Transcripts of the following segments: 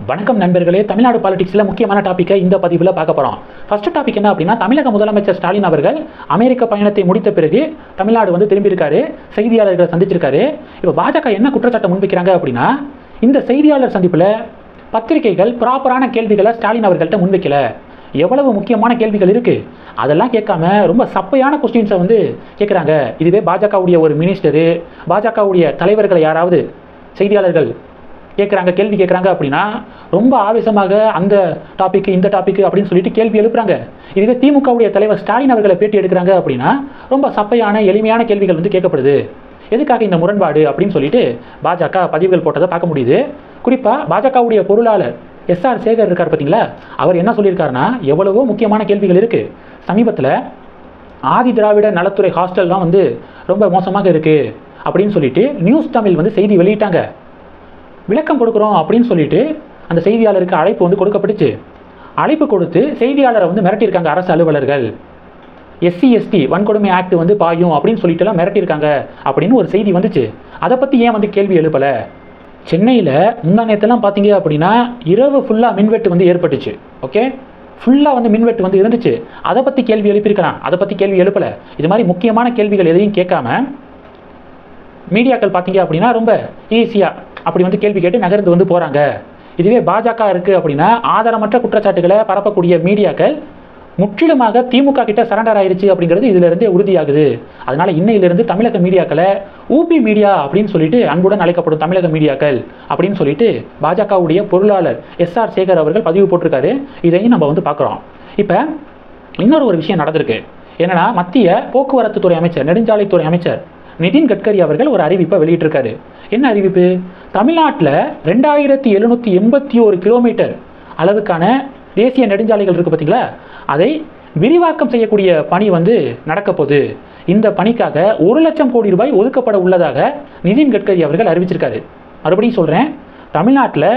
வணக்கம் நண்பர்களே. தமிழ்நாடு பாலிடிக்ஸில் முக்கியமான டாப்பிக்கை இந்த பதிவில் பார்க்க போகிறோம். ஃபர்ஸ்ட் டாபிக் என்ன அப்படின்னா, தமிழக முதலமைச்சர் ஸ்டாலின் அவர்கள் அமெரிக்க பயணத்தை முடித்த பிறகு தமிழ்நாடு திரும்பியிருக்காரு, செய்தியாளர்களை சந்திச்சிருக்காரு. இப்போ பாஜக என்ன குற்றச்சாட்டை முன்வைக்கிறாங்க அப்படின்னா, இந்த செய்தியாளர் சந்திப்பில் பத்திரிகைகள் ப்ராப்பரான கேள்விகளை ஸ்டாலின் அவர்கள்ட்ட முன்வைக்கல. எவ்வளவு முக்கியமான கேள்விகள் இருக்குது அதெல்லாம் கேட்காம ரொம்ப சப்பையான கொஸ்டின்ஸை கேட்குறாங்க. இதுவே பாஜகவுடைய ஒரு மினிஸ்டரு, பாஜகவுடைய தலைவர்களை யாராவது செய்தியாளர்கள் கேள்வி கேட்குறாங்க அப்படின்னா ரொம்ப ஆவேசமாக அந்த டாபிக் இந்த டாபிக் அப்படின்னு சொல்லிட்டு கேள்வி எழுப்புறாங்க. இதுவே திமுகவுடைய தலைவர் ஸ்டாலின் அவர்களை பேட்டி எடுக்கிறாங்க அப்படின்னா ரொம்ப சப்பையான எளிமையான கேள்விகள் கேட்கப்படுது. எதுக்காக இந்த முரண்பாடு அப்படின்னு சொல்லிட்டு பாஜக பதிவுகள் போட்டதை பார்க்க முடியுது. குறிப்பாக பாஜகவுடைய பொருளாளர் எஸ்ஆர் சேகர் இருக்கார் பார்த்தீங்களா, அவர் என்ன சொல்லியிருக்காருன்னா, எவ்வளவோ முக்கியமான கேள்விகள் இருக்குது. சமீபத்தில் ஆதி திராவிட நலத்துறை ஹாஸ்டல்லாம் ரொம்ப மோசமாக இருக்குது அப்படின்னு சொல்லிட்டு நியூஸ் தமிழ் செய்தி வெளியிட்டாங்க. விளக்கம் கொடுக்குறோம் அப்படின்னு சொல்லிட்டு அந்த செய்தியாளருக்கு அழைப்பு கொடுக்கப்பட்டுச்சு. அழைப்பு கொடுத்து செய்தியாளரை மிரட்டியிருக்காங்க அரசு அலுவலர்கள். எஸ்சி எஸ்டி வன்கொடுமை ஆக்ட் பாயும் அப்படின்னு சொல்லிட்டுலாம் மிரட்டியிருக்காங்க அப்படின்னு ஒரு செய்தி வந்துச்சு. அதை பற்றி ஏன் கேள்வி எழுப்பலை? சென்னையில் முந்தா நேரத்தெல்லாம் பார்த்தீங்க அப்படின்னா இரவு ஃபுல்லாக மின்வெட்டு ஏற்பட்டுச்சு. ஓகே, ஃபுல்லாக மின்வெட்டு இருந்துச்சு. அதை பற்றி கேள்வி எழுப்பியிருக்கலாம், அதை பற்றி கேள்வி எழுப்பலை. இது மாதிரி முக்கியமான கேள்விகள் எதையும் கேட்காம மீடியாக்கள் பார்த்தீங்க அப்படின்னா ரொம்ப ஈஸியாக அப்படி கேள்வி கேட்டு நகர்ந்து போகிறாங்க. இதுவே பாஜக இருக்குது அப்படின்னா ஆதாரமற்ற குற்றச்சாட்டுகளை பரப்பக்கூடிய மீடியாக்கள் முற்றிலுமாக திமுக கிட்ட சரண்டர் ஆயிடுச்சு அப்படிங்கிறது இதிலிருந்தே உறுதியாகுது. அதனால் இன்னையிலிருந்து தமிழக மீடியாக்களை ஊபி மீடியா அப்படின்னு சொல்லிட்டு அன்புடன் அழைக்கப்படும் தமிழக மீடியாக்கள் அப்படின்னு சொல்லிட்டு பாஜகவுடைய பொருளாளர் எஸ்ஆர் சேகர் அவர்கள் பதிவு போட்டிருக்காரு. இதையும் நம்ம பார்க்குறோம். இப்போ இன்னொரு விஷயம் நடந்திருக்கு. என்னன்னா, மத்திய போக்குவரத்து துறை அமைச்சர், நெடுஞ்சாலைத்துறை அமைச்சர் நிதின் கட்கரி அவர்கள் ஒரு அறிவிப்பை வெளியிட்டிருக்காரு. என்ன அறிவிப்பு? தமிழ்நாட்டில் 2781 கிலோமீட்டர் அளவுக்கான தேசிய நெடுஞ்சாலைகள் இருக்குது பார்த்தீங்களா, அதை விரிவாக்கம் செய்யக்கூடிய பணி நடக்க போகுது. இந்த பணிக்காக 1 லட்சம் கோடி ரூபாய் ஒதுக்கப்பட உள்ளதாக நிதின் கட்கரி அவர்கள் அறிவிச்சிருக்காரு. மறுபடியும் சொல்கிறேன், தமிழ்நாட்டில்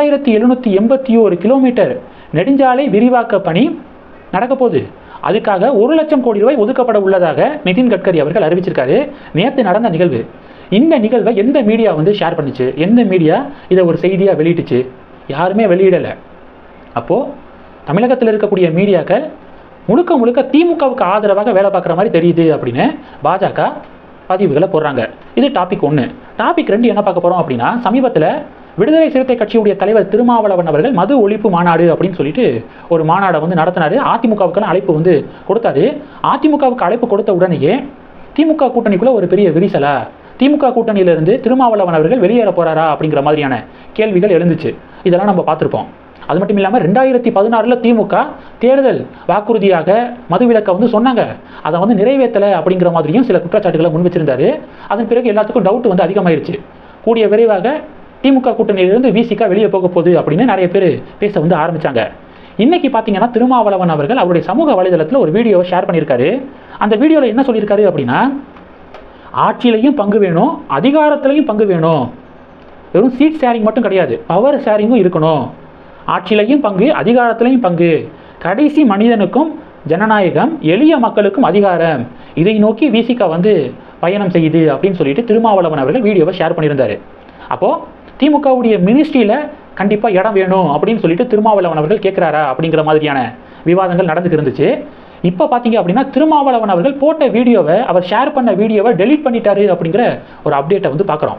2781 கிலோமீட்டர் நெடுஞ்சாலை விரிவாக்க பணி நடக்க போகுது. அதுக்காக 1 லட்சம் கோடி ரூபாய் ஒதுக்கப்பட உள்ளதாக நிதின் கட்கரி அவர்கள் அறிவிச்சிருக்காரு. நேற்று நடந்த நிகழ்வு. இந்த நிகழ்வை எந்த மீடியா ஷேர் பண்ணிச்சு? எந்த மீடியா இதை ஒரு செய்தியாக வெளியிட்டுச்சு? யாருமே வெளியிடலை. அப்போது தமிழகத்தில் இருக்கக்கூடிய மீடியாக்கள் முழுக்க முழுக்க திமுகவுக்கு ஆதரவாக வேலை பார்க்குற மாதிரி தெரியுது அப்படின்னு பாஜக பதிவுகளை போடுறாங்க. இது டாபிக் 1. டாபிக் 2 என்ன பார்க்க போகிறோம் அப்படின்னா, சமீபத்தில் விடுதலை சிறுத்தை கட்சியுடைய தலைவர் திருமாவளவன் அவர்கள் மது ஒழிப்பு மாநாடு அப்படின்னு சொல்லிட்டு ஒரு மாநாடை நடத்தினார். அதிமுகவுக்கு அழைப்பு கொடுத்தாரு. அதிமுகவுக்கு அழைப்பு கொடுத்த உடனேயே திமுக கூட்டணிக்குள்ள ஒரு பெரிய விரிசலா, திமுக கூட்டணியிலிருந்து திருமாவளவன் அவர்கள் வெளியேற போறாரா அப்படிங்கிற மாதிரியான கேள்விகள் எழுந்துச்சு. இதெல்லாம் நம்ம பார்த்துருப்போம். அது மட்டும் இல்லாமல் 2016 திமுக தேர்தல் வாக்குறுதியாக மதுவிலக்கை சொன்னாங்க. அதை நிறைவேற்றலை அப்படிங்கிற மாதிரியும் சில குற்றச்சாட்டுகளை முன் வச்சிருந்தாரு. அதன் பிறகு எல்லாத்துக்கும் டவுட் அதிகமாயிருச்சு. கூடிய விரைவாக திமுக கூட்டணியிலிருந்து விசிக வெளியே போக போகுது அப்படின்னு நிறைய பேர் பேச ஆரம்பிச்சாங்க. இன்னைக்கு பார்த்தீங்கன்னா திருமாவளவன் அவர்கள் அவருடைய சமூக வலைதளத்தில் ஒரு வீடியோவை ஷேர் பண்ணியிருக்காரு. அந்த வீடியோவில் என்ன சொல்லியிருக்காரு அப்படின்னா, ஆட்சியிலையும் பங்கு வேணும், அதிகாரத்திலையும் பங்கு வேணும். வெறும் சீட் ஷேரிங் மட்டும் கிடையாது, பவர் ஷேரிங்கும் இருக்கணும். ஆட்சியிலையும் பங்கு, அதிகாரத்திலையும் பங்கு. கடைசி மனிதனுக்கும் ஜனநாயகம், எளிய மக்களுக்கும் அதிகாரம். இதை நோக்கி விசிக பயணம் செய்யுது அப்படின்னு சொல்லிட்டு திருமாவளவன் அவர்கள் வீடியோவை ஷேர் பண்ணியிருந்தாரு. அப்போது திமுகவுடைய மினிஸ்ட்ரியில் கண்டிப்பாக இடம் வேணும் அப்படின்னு சொல்லிட்டு திருமாவளவன் அவர்கள் கேட்குறாரா அப்படிங்கிற மாதிரியான விவாதங்கள் நடந்துட்டு இருந்துச்சு. இப்போ பார்த்தீங்க அப்படின்னா திருமாவளவன் அவர்கள் போட்ட வீடியோவை, அவர் ஷேர் பண்ண வீடியோவை டெலீட் பண்ணிட்டாரு அப்படிங்கிற ஒரு அப்டேட்டை பார்க்குறோம்.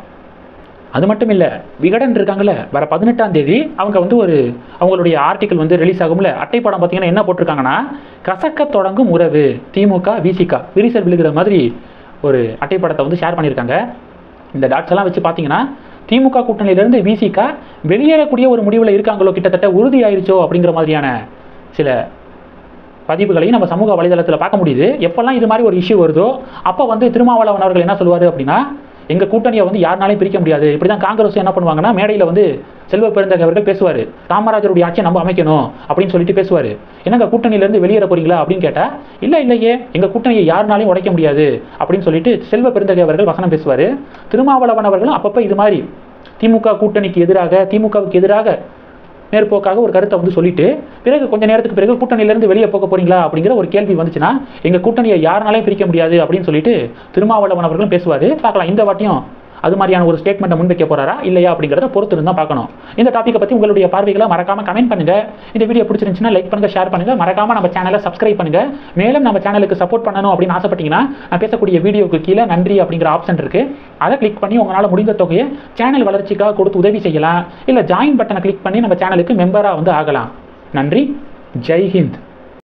அது மட்டும் இல்லை, விகடன் இருக்காங்கல்ல, வர 18ஆம் தேதி அவங்க அவங்களுடைய ஆர்டிக்கல் ரிலீஸ் ஆகும்ல, அட்டைப்படம் பார்த்தீங்கன்னா என்ன போட்டிருக்காங்கன்னா, கசக்க தொடங்கும் உறவு திமுக விசிக விரிசல் விழுகிற மாதிரி ஒரு அட்டைப்படத்தை ஷேர் பண்ணியிருக்காங்க. இந்த டாட்ஸ் எல்லாம் வச்சு பார்த்தீங்கன்னா திமுக கூட்டணியிலிருந்து விசிக வெளியேறக்கூடிய ஒரு முடிவில் இருக்காங்களோ, கிட்டத்தட்ட உறுதி ஆயிடுச்சோ அப்படிங்கிற மாதிரியான சில பதிவுகளையும் நம்ம சமூக வலைதளத்தில் பார்க்க முடியுது. எப்போல்லாம் இது மாதிரி ஒரு இஷ்யூ வருதோ அப்போ திருமாவளவன் அவர்கள் என்ன சொல்லுவார் அப்படின்னா, எங்கள் கூட்டணியை யாருனாலையும் பிரிக்க முடியாது. இப்படி தான் காங்கிரஸ் என்ன பண்ணுவாங்கன்னா, மேடையில் செல்வ பெருந்தகை அவர்கள் பேசுவார், காமராஜருடைய ஆட்சியை நம்ம அமைக்கணும் அப்படின்னு சொல்லிட்டு பேசுவார். என்னங்க கூட்டணியிலேருந்து வெளியேற போறீங்களா அப்படின்னு கேட்டால், இல்லையே எங்கள் கூட்டணியை யாருனாலையும் உடைக்க முடியாது அப்படின்னு சொல்லிட்டு செல்வ பெருந்தகை அவர்கள் வசனம் பேசுவார். திருமாவளவன் அவர்களும் அப்பப்போ இது மாதிரி திமுக கூட்டணிக்கு எதிராக, திமுகவுக்கு எதிராக மேற்போக்காக ஒரு கருத்தை சொல்லிட்டு பிறகு கொஞ்ச நேரத்துக்கு பிறகு கூட்டணியிலேருந்து வெளியே போக போறீங்களா அப்படிங்கிற ஒரு கேள்வி வந்துச்சுன்னா, எங்கள் கூட்டணியை யாருனாலையும் பிரிக்க முடியாது அப்படின்னு சொல்லிட்டு திருமாவளவன் அவர்களும் பேசுவார். பார்க்கலாம் இந்த வாட்டியும் அது மாதிரியான ஒரு ஸ்டேட்மெண்ட்டை முன்வைக்க போறாரா இல்லையா அப்படிங்கிறத பொறுத்து இருந்தால் பார்க்கணும். இந்த டாப்பிக்கை பற்றி உங்களுடைய பார்வைகளை மறக்காம கமெண்ட் பண்ணுங்க. இந்த வீடியோ பிடிச்சிருந்துச்சுன்னா லைக் பண்ணுங்க, ஷேர் பண்ணுங்க, மறக்காம நம்ம சேனலை சப்ஸ்கிரைப் பண்ணுங்க. மேலும் நம்ம சேனலுக்கு சப்போர்ட் பண்ணணும் அப்படின்னு ஆசைப்பட்டீங்கன்னா நான் பேசக்கூடிய வீடியோக்கு கீழே நன்றி அப்படிங்கிற ஆப்ஷன் இருக்கு, அதை கிளிக் பண்ணி உங்களால் முடிந்த தொகையை சேனல் வளர்ச்சிக்காக கொடுத்து உதவி செய்யலாம். இல்லை ஜாயின் பட்டனை கிளிக் பண்ணி நம்ம சேனலுக்கு மெம்பராக வந்து ஆகலாம். நன்றி. ஜெய் ஹிந்த்.